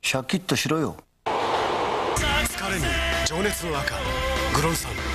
シャキッとしろよ。 疲れに情熱の赤グロン酸。